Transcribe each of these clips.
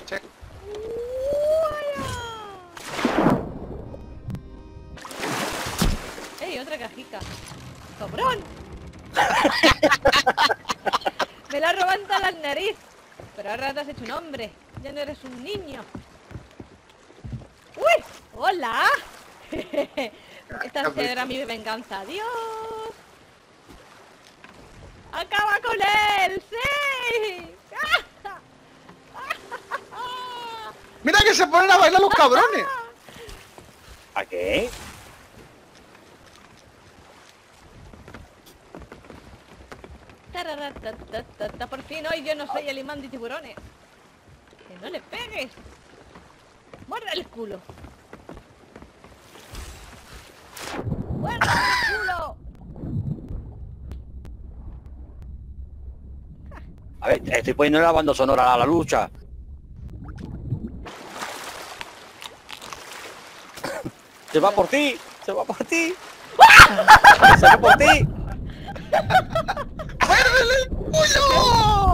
Check. ¡Ey, otra cajica! ¡Cobrón! Me la roban toda la nariz. Pero ahora te has hecho un hombre. Ya no eres un niño. ¡Uy! ¡Hola! Esta será mi venganza. ¡Adiós! ¡Acaba con él! ¡Sí! ¡Mira que se ponen a bailar los cabrones! ¿A qué? Tararatatata. Por fin hoy yo no soy el imán de tiburones. ¡Que no le pegues! ¡Muerde el culo! ¡Muerde el culo! A ver, estoy poniendo la banda sonora a la lucha. Se va por ti, se va por ti. Se va por ti. ¡Muérdele el culo!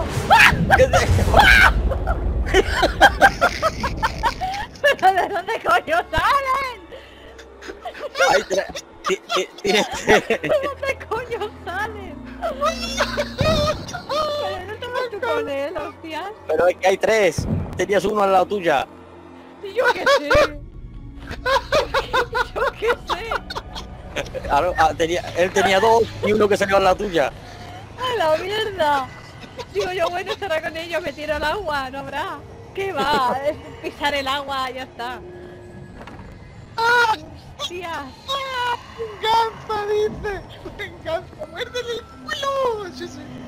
¿Pero de dónde coño salen? Hay tres. ¿De dónde coño salen? Pero no te vas tú con él, hostias. Pero es que hay tres. Tenías uno al lado tuya. Y yo qué sé. Yo qué sé. Él tenía dos y uno que salió a la tuya. ¡A la mierda! Digo yo, bueno, estará con ellos, me tiro al agua, no habrá. ¿Qué va? Es pisar el agua, ya está. ¡Hostias! ¡Venganza, dice! ¡Venganza! ¡Muérdele el culo! Sí, sí.